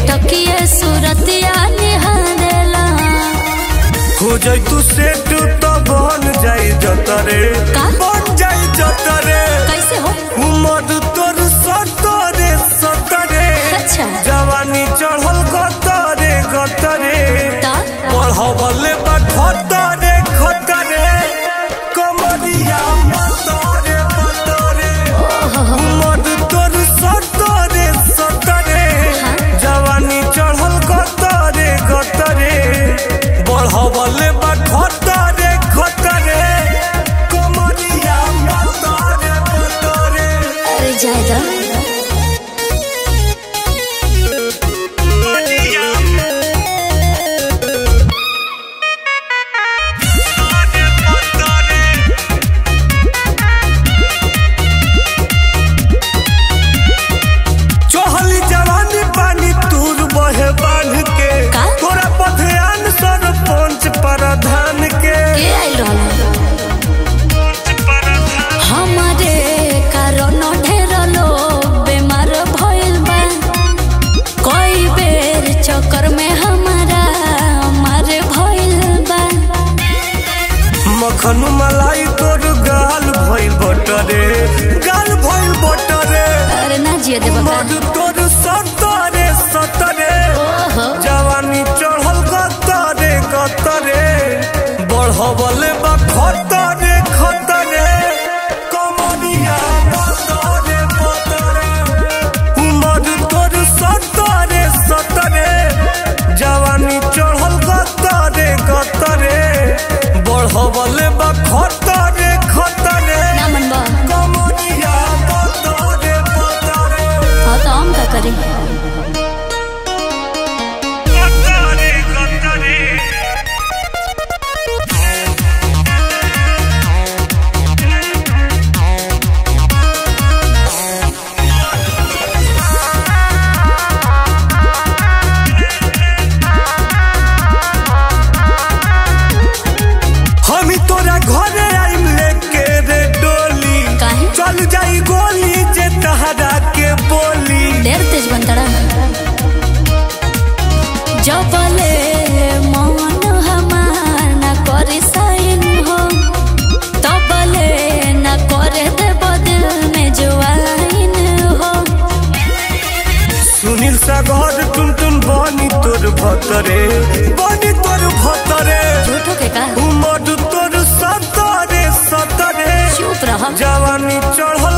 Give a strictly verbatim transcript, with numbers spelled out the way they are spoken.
टकिए सूरतिया निहारेला। हो जाई तू सेट तो बन जाई जतरे, बन जाई जतरे। कैसे हो? उमर तोर सतरे सतरे, अच्छा जवानी चढ़ल गतरे गतरे, पढ़वले बा खतरे खतरे, कमरिया मतरे मतरे। उमर तोर सतरे सतरे, जवानी चढ़ल गतरे गतरे, पढ़वले बा खतरे खतरे, कमरिया मतरे मतरे। अरे जायदा मखनु मलाई तोर गाल भइल बटरे, गाल भइल बटरे। अरे ना जिया देबा मधु तोर सतरे सतरे, जवानी चढ़ल गतरे गतरे, बढ़वले बा खतरे खतरे, कमरिया मतरे मतरे। मधु तोर सतरे सतरे, जवानी चढ़ल गतरे गतरे, बढ़वले बा खतरे खतरे, कमरिया मतरे मतरे। हाँ तो हम का करें? गतरे गतरे। तोरा घरे आइम लेके रे डोली, चल जाई गोली जे तहरा के बोली। देर तेज बनतड़ा जबले मन हमार ना करे साइन हो, तबले ना करे दे बदल में जुआइन हो। सुनील सागर टुन टुन बनी तोर भतरे, बनी तोर भतरे। झूठो के का? उमर तोर सतरे सतरे, चुप रह। जवानी चढ़